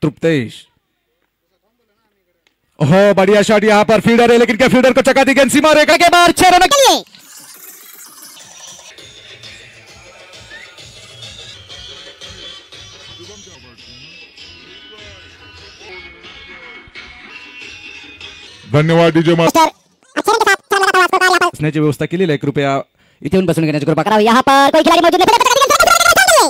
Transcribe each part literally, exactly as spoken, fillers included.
तृप्तेश। ओह बढ़िया शॉट यहां पर, फील्डर है लेकिन क्या फील्डर को चका दी गेंद सीमा रेखा के बाहर, छह रन के लिए। धन्यवाद डीजे मास्टर। बसण्याची व्यवस्था केलेली आहे, कृपया इथे येऊन बसून घेण्याची कृपा करावी। यहाँ पर कोई खिलाड़ी मौजूद नहीं।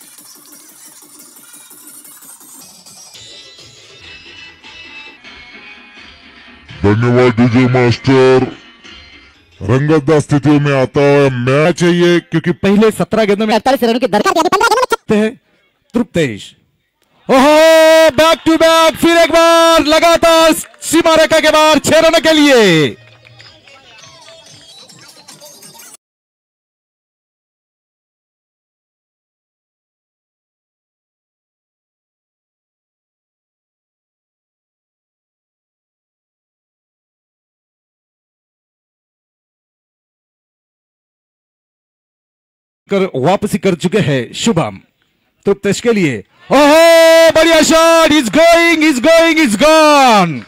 धन्यवाद डीजे मास्टर। रंगतदार स्थिति में आता है मैच चाहिए, क्योंकि पहले सत्रह गेंदों में अड़तालीस रनों की दरकार है तृप्तेश। ओहो बैक टू बैक, फिर एक बार लगातार सीमा रेखा के बाहर, छह रन के लिए। कर वापसी कर चुके हैं शुभम तृप्तेश के लिए। ओहो बढ़िया shot, is going is going is gone.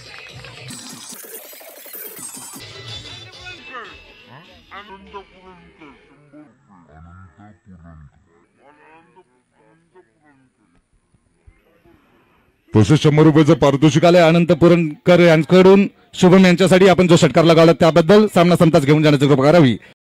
तसेच शंभर रुपयाचं पारितोषिक आले अनंतपुरकर यांच्याकडून शुभम यांच्यासाठी आपण जो षटकार लगावला त्याबद्दल सामना संतास घेऊन जाण्याची कृपा करावी।